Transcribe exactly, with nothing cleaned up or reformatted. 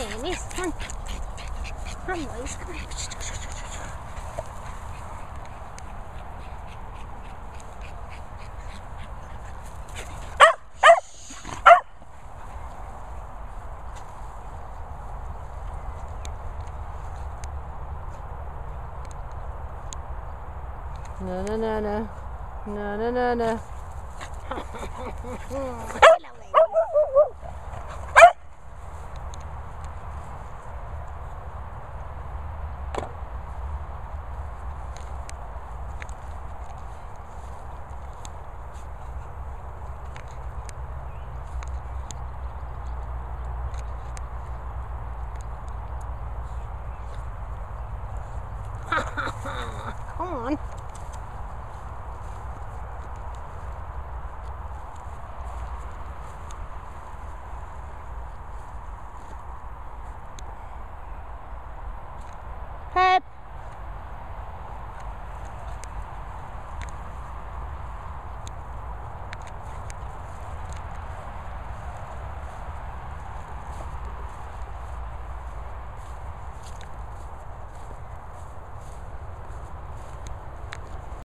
Dennis, come on. Come on, boys, come on. No, no, no, no. No, no, no, no. Come on. Pep.